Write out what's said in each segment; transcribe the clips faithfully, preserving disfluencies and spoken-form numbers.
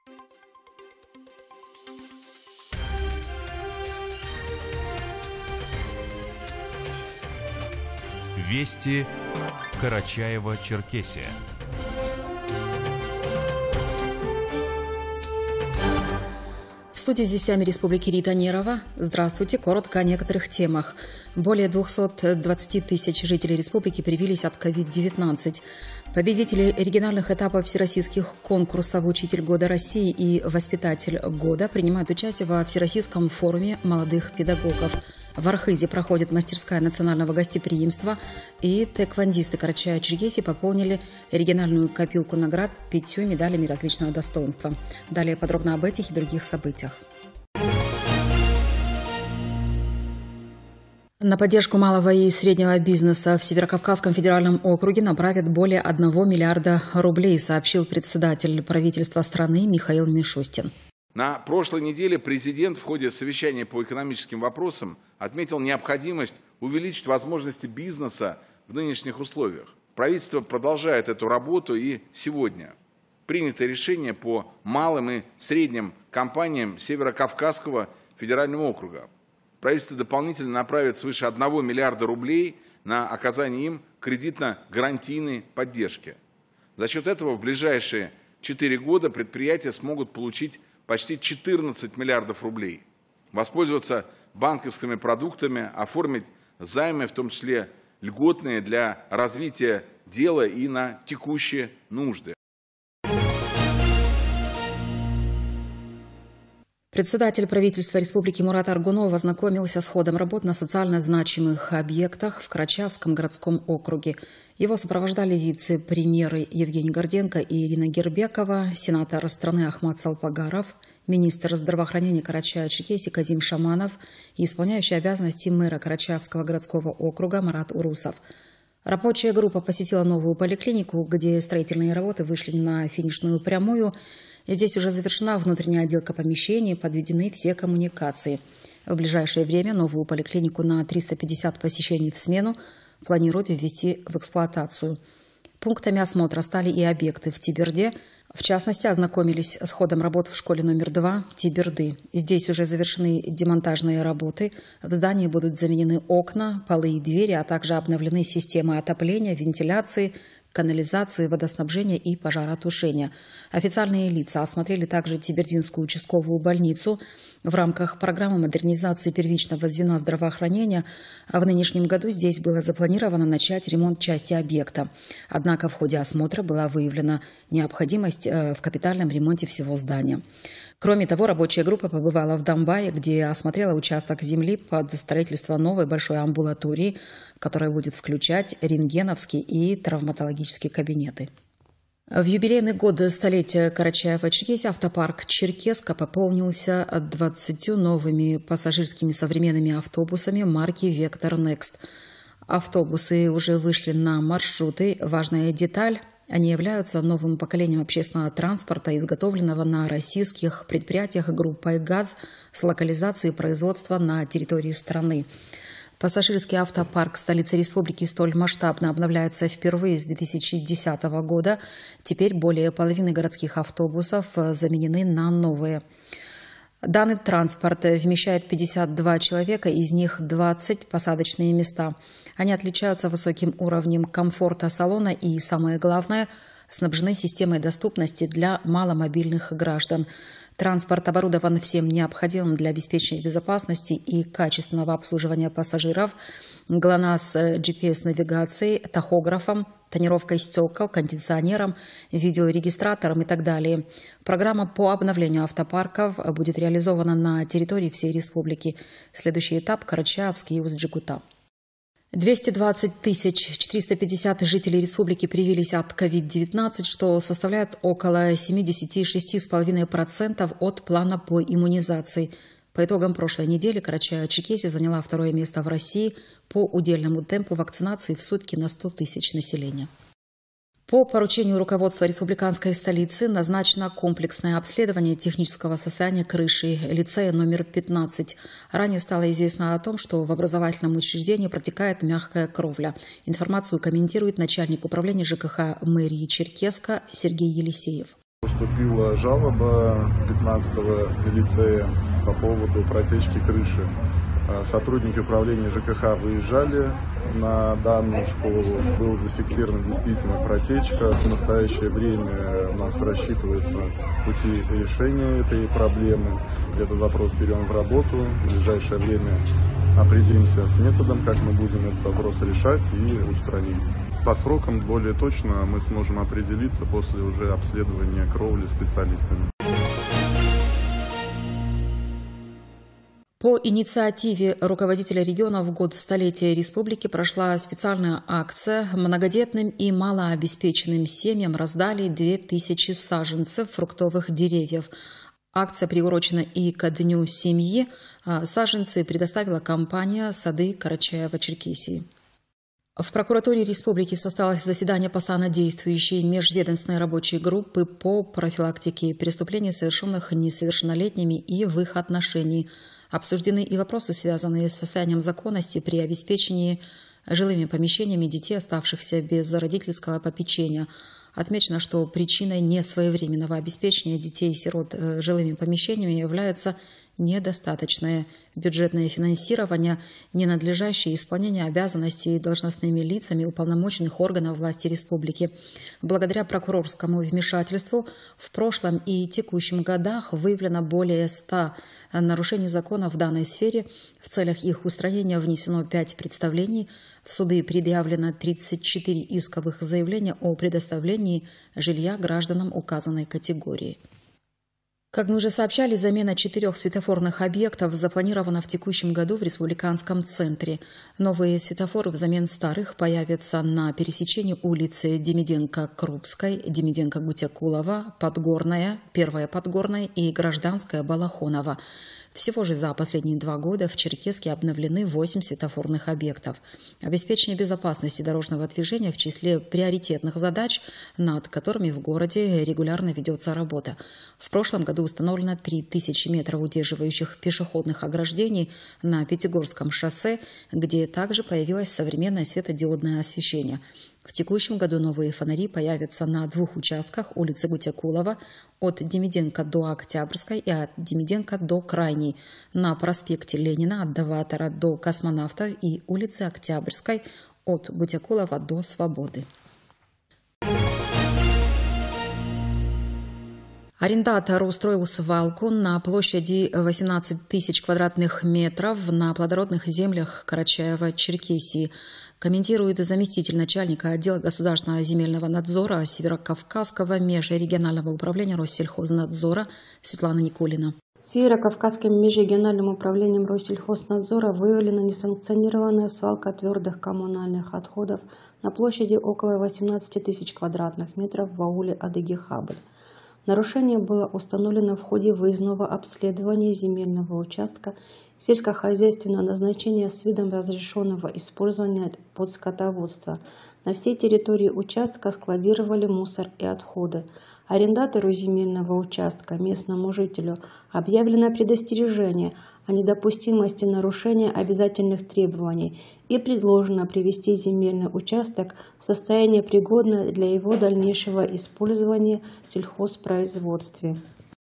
Вести Карачаево-Черкесия. В студии с вестями Республики Рита Нерова. Здравствуйте. Коротко о некоторых темах. Более двухсот двадцати тысяч жителей республики привились от ковид девятнадцать. Победители региональных этапов всероссийских конкурсов «Учитель года России» и «Воспитатель года» принимают участие во Всероссийском форуме молодых педагогов. В Архизе проходит мастерская национального гостеприимства, и тэквондисты Карачаево-Черкесии пополнили региональную копилку наград пятью медалями различного достоинства. Далее подробно об этих и других событиях. На поддержку малого и среднего бизнеса в Северокавказском федеральном округе направят более одного миллиарда рублей, сообщил председатель правительства страны Михаил Мишустин. На прошлой неделе президент в ходе совещания по экономическим вопросам отметил необходимость увеличить возможности бизнеса в нынешних условиях. Правительство продолжает эту работу, и сегодня принято решение по малым и средним компаниям Северокавказского федерального округа. Правительство дополнительно направит свыше одного миллиарда рублей на оказание им кредитно-гарантийной поддержки. За счет этого в ближайшие четыре года предприятия смогут получить почти четырнадцать миллиардов рублей, воспользоваться банковскими продуктами, оформить займы, в том числе льготные для развития дела и на текущие нужды. Председатель правительства Республики Мурат Аргунов ознакомился с ходом работ на социально значимых объектах в Карачаевском городском округе. Его сопровождали вице-премьеры Евгений Горденко и Ирина Гербекова, сенатор страны Ахмад Салпагаров, министр здравоохранения Карачаево-Черкесии Казим Шаманов и исполняющий обязанности мэра Карачаевского городского округа Марат Урусов. Рабочая группа посетила новую поликлинику, где строительные работы вышли на финишную прямую. Здесь уже завершена внутренняя отделка помещений, подведены все коммуникации. В ближайшее время новую поликлинику на триста пятьдесят посещений в смену планируют ввести в эксплуатацию. Пунктами осмотра стали и объекты в Тиберде. В частности, ознакомились с ходом работ в школе номер два Тиберды. Здесь уже завершены демонтажные работы. В здании будут заменены окна, полы и двери, а также обновлены системы отопления, вентиляции, канализации, водоснабжения и пожаротушения. Официальные лица осмотрели также Тибердинскую участковую больницу. В рамках программы модернизации первичного звена здравоохранения в нынешнем году здесь было запланировано начать ремонт части объекта. Однако в ходе осмотра была выявлена необходимость в капитальном ремонте всего здания. Кроме того, рабочая группа побывала в Домбае, где осмотрела участок земли под строительство новой большой амбулатории, которая будет включать рентгеновские и травматологические кабинеты. В юбилейный год столетия Карачаево-Черкесии автопарк «Черкеска» пополнился двадцатью новыми пассажирскими современными автобусами марки «Вектор Некст». Автобусы уже вышли на маршруты. Важная деталь – они являются новым поколением общественного транспорта, изготовленного на российских предприятиях группой «ГАЗ» с локализацией производства на территории страны. Пассажирский автопарк столицы республики столь масштабно обновляется впервые с две тысячи десятого года. Теперь более половины городских автобусов заменены на новые. Данный транспорт вмещает пятьдесят два человека, из них двадцать посадочные места. Они отличаются высоким уровнем комфорта салона и, самое главное, снабжены системой доступности для маломобильных граждан. Транспорт оборудован всем необходимым для обеспечения безопасности и качественного обслуживания пассажиров. ГЛОНАСС джи пи эс-навигацией, тахографом, тонировкой стекол, кондиционером, видеорегистратором и так далее. Программа по обновлению автопарков будет реализована на территории всей республики. Следующий этап – Карачаевский и Усть-Джегута. двести двадцать тысяч четыреста пятьдесят жителей республики привились от ковид девятнадцать, что составляет около семьдесят шесть целых пять десятых процента от плана по иммунизации. По итогам прошлой недели Карачаево-Черкесия заняла второе место в России по удельному темпу вакцинации в сутки на сто тысяч населения. По поручению руководства республиканской столицы назначено комплексное обследование технического состояния крыши лицея номер пятнадцать. Ранее стало известно о том, что в образовательном учреждении протекает мягкая кровля. Информацию комментирует начальник управления ЖКХ мэрии Черкеска Сергей Елисеев. поступила жалоба с пятнадцатого лицея по поводу протечки крыши. Сотрудники управления ЖКХ выезжали на данную школу, была зафиксирована действительно протечка. В настоящее время у нас рассчитываются пути решения этой проблемы. Этот вопрос берем в работу. В ближайшее время определимся с методом, как мы будем этот вопрос решать и устраним. По срокам более точно мы сможем определиться после уже обследования кровли специалистами. По инициативе руководителя региона в год столетия республики прошла специальная акция. Многодетным и малообеспеченным семьям раздали две тысячи саженцев фруктовых деревьев. Акция приурочена и ко Дню семьи. Саженцы предоставила компания «Сады Карачаева-Черкесии». В прокуратуре республики состоялось заседание постоянно действующей межведомственной рабочей группы по профилактике преступлений, совершенных несовершеннолетними и в их отношении. Обсуждены и вопросы, связанные с состоянием законности при обеспечении жилыми помещениями детей, оставшихся без родительского попечения. Отмечено, что причиной несвоевременного обеспечения детей-сирот жилыми помещениями является недостаточное бюджетное финансирование, ненадлежащее исполнение обязанностей должностными лицами уполномоченных органов власти республики. Благодаря прокурорскому вмешательству в прошлом и текущем годах выявлено более ста нарушений закона в данной сфере. В целях их устранения внесено пять представлений. В суды предъявлено тридцать четыре исковых заявления о предоставлении жилья гражданам указанной категории. Как мы уже сообщали, замена четырех светофорных объектов запланирована в текущем году в республиканском центре. Новые светофоры взамен старых появятся на пересечении улицы Демиденко-Крупской, Демиденко-Гутякулова, Подгорная, Первая Подгорная и Гражданская Балахонова. Всего же за последние два года в Черкесске обновлены восемь светофорных объектов. Обеспечение безопасности дорожного движения в числе приоритетных задач, над которыми в городе регулярно ведется работа. В прошлом году установлено три тысячи метров удерживающих пешеходных ограждений на Пятигорском шоссе, где также появилось современное светодиодное освещение. В текущем году новые фонари появятся на двух участках улицы Гутякулова от Демиденко до Октябрьской и от Демиденко до Крайней, на проспекте Ленина от Даватора до Космонавтов и улице Октябрьской от Гутякулова до Свободы. Арендатор устроил свалку на площади восемнадцать тысяч квадратных метров на плодородных землях Карачаева-Черкесии. Комментирует заместитель начальника отдела государственного земельного надзора Северокавказского межрегионального управления Россельхознадзора Светлана Никулина. Северо-Кавказским межрегиональным управлением Россельхознадзора выявлена несанкционированная свалка твердых коммунальных отходов на площади около восемнадцати тысяч квадратных метров в ауле Адыги-Хабль. Нарушение было установлено в ходе выездного обследования земельного участка сельскохозяйственного назначения с видом разрешенного использования под скотоводство. На всей территории участка складировали мусор и отходы. Арендатору земельного участка, местному жителю, объявлено предостережение о недопустимости нарушения обязательных требований и предложено привести земельный участок в состояние, пригодное для его дальнейшего использования в сельхозпроизводстве.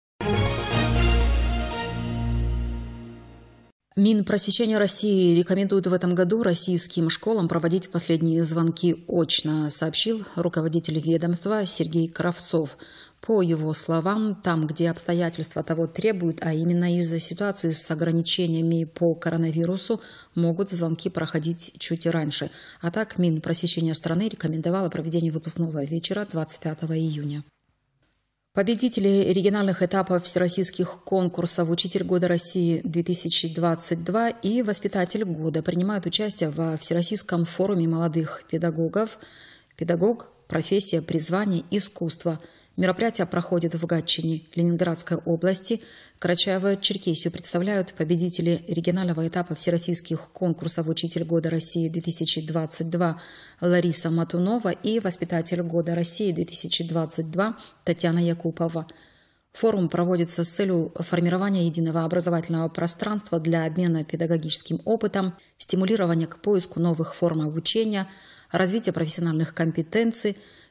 Минпросвещения России рекомендует в этом году российским школам проводить последние звонки очно, сообщил руководитель ведомства Сергей Кравцов. По его словам, там, где обстоятельства того требуют, а именно из-за ситуации с ограничениями по коронавирусу, могут звонки проходить чуть раньше. А так Минпросвещения страны рекомендовало проведение выпускного вечера двадцать пятого июня. Победители региональных этапов всероссийских конкурсов «Учитель года России-две тысячи двадцать два» и «Воспитатель года» принимают участие во Всероссийском форуме молодых педагогов «Педагог. Профессия, призвание, искусство». Мероприятие проходит в Гатчине, Ленинградской области. Карачаево-Черкесию представляют победители регионального этапа всероссийских конкурсов «Учитель года России-две тысячи двадцать два» Лариса Матунова и «Воспитатель года России-две тысячи двадцать два» Татьяна Якупова. Форум проводится с целью формирования единого образовательного пространства для обмена педагогическим опытом, стимулирования к поиску новых форм обучения, развития профессиональных компетенций,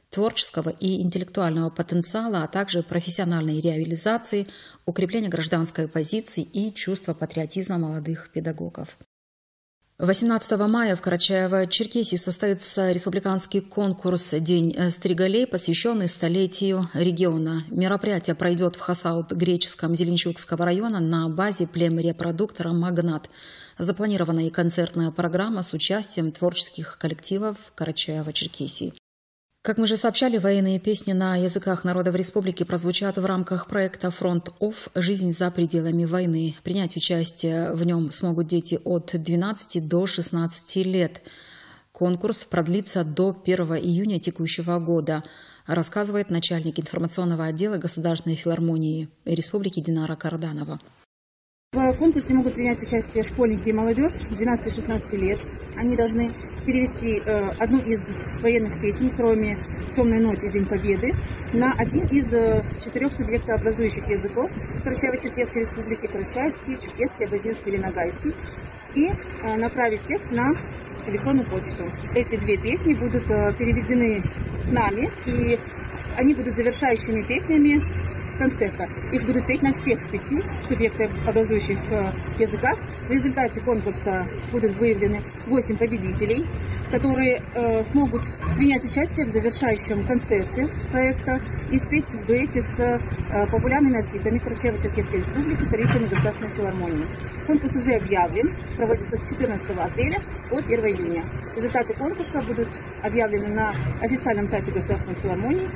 творческого и интеллектуального потенциала, а также профессиональной реализации, укрепления гражданской позиции и чувства патриотизма молодых педагогов. восемнадцатого мая в Карачаево-Черкесии состоится республиканский конкурс «День стригалей», посвященный столетию региона. Мероприятие пройдет в Хасаут-Греческом Зеленчукского района на базе племрепродуктора «Магнат». Запланирована и концертная программа с участием творческих коллективов Карачаево-Черкесии. Как мы же сообщали, военные песни на языках народов республики прозвучат в рамках проекта «Фронт-Офф. Жизнь за пределами войны». Принять участие в нем смогут дети от двенадцати до шестнадцати лет. Конкурс продлится до первого июня текущего года, рассказывает начальник информационного отдела Государственной филармонии Республики Динара Карданова. В конкурсе могут принять участие школьники и молодежь двенадцати-шестнадцати лет. Они должны перевести э, одну из военных песен, кроме «Темной ночи» и «День Победы», на один из э, четырех субъектообразующих языков Карачаево-Черкесской Республики: карачаевский, черкесский, абазинский или ногайский, и э, направить текст на электронную почту. Эти две песни будут э, переведены нами, и они будут завершающими песнями концерта. Их будут петь на всех пяти субъектообразующих языках. В результате конкурса будут выявлены восемь победителей, которые э, смогут принять участие в завершающем концерте проекта и спеть в дуэте с э, популярными артистами Карачаево-Черкесской Республики, солистами Государственной филармонии. Конкурс уже объявлен, проводится с четырнадцатого апреля по первого июня. Результаты конкурса будут объявлены на официальном сайте Государственной филармонии.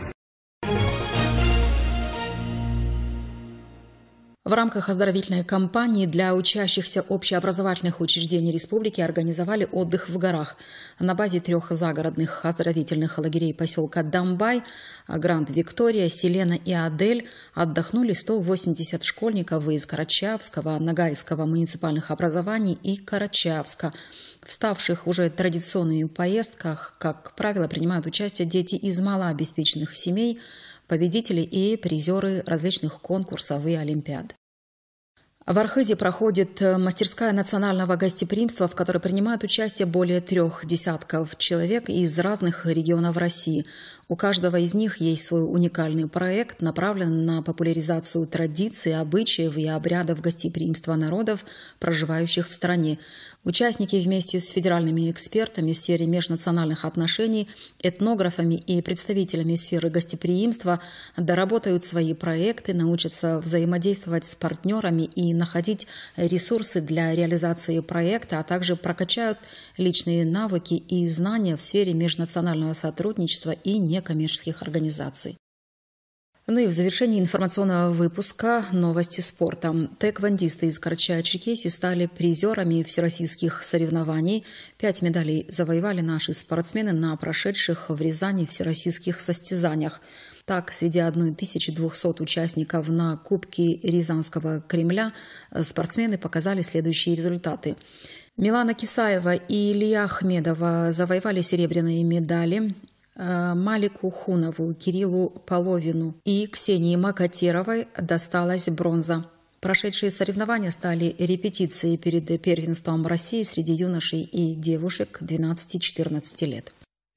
В рамках оздоровительной кампании для учащихся общеобразовательных учреждений республики организовали отдых в горах. На базе трех загородных оздоровительных лагерей поселка Дамбай, Гранд Виктория, Селена и Адель отдохнули сто восемьдесят школьников из Карачаевского, Ногайского муниципальных образований и Карачаевска. В ставших уже традиционными поездках, как правило, принимают участие дети из малообеспеченных семей, победители и призеры различных конкурсов и олимпиад. В Архизе проходит мастерская национального гостеприимства, в которой принимают участие более трех десятков человек из разных регионов России. У каждого из них есть свой уникальный проект, направленный на популяризацию традиций, обычаев и обрядов гостеприимства народов, проживающих в стране. Участники вместе с федеральными экспертами в сфере межнациональных отношений, этнографами и представителями сферы гостеприимства доработают свои проекты, научатся взаимодействовать с партнерами и находить ресурсы для реализации проекта, а также прокачают личные навыки и знания в сфере межнационального сотрудничества и некоммерческих организаций. Ну и в завершении информационного выпуска новости спорта. Тэквондисты из Карачаево-Черкесии стали призерами всероссийских соревнований. Пять медалей завоевали наши спортсмены на прошедших в Рязани всероссийских состязаниях. Так, среди тысячи двухсот участников на Кубке Рязанского Кремля спортсмены показали следующие результаты. Милана Кисаева и Илья Ахмедова завоевали серебряные медали. Малику Хунову, Кириллу Половину и Ксении Макатеровой досталась бронза. Прошедшие соревнования стали репетицией перед первенством России среди юношей и девушек двенадцати-четырнадцати лет.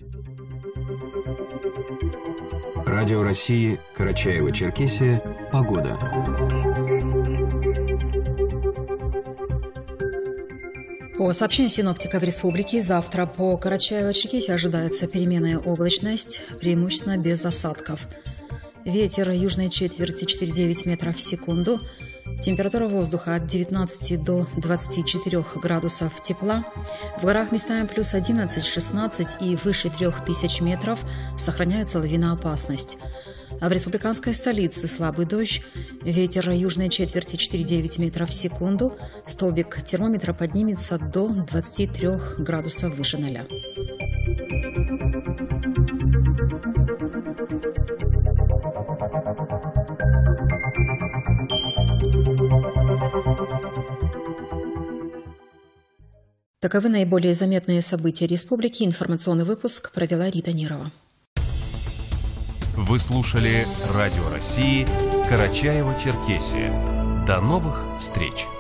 Радио России, Карачаево-Черкесия. Погода. По сообщению синоптиков республики, завтра по Карачаево-Черкесии ожидается переменная облачность, преимущественно без осадков. Ветер южной четверти четыре-девять метров в секунду. Температура воздуха от девятнадцати до двадцати четырёх градусов тепла. В горах местами плюс одиннадцать-шестнадцать и выше трёх тысяч метров сохраняется лавиноопасность. А в республиканской столице слабый дождь, ветер южной четверти четыре-девять метров в секунду, столбик термометра поднимется до двадцати трёх градусов выше ноля. Таковы наиболее заметные события республики. Информационный выпуск провела Рита Нерова. Вы слушали Радио России, Карачаево-Черкесия. До новых встреч!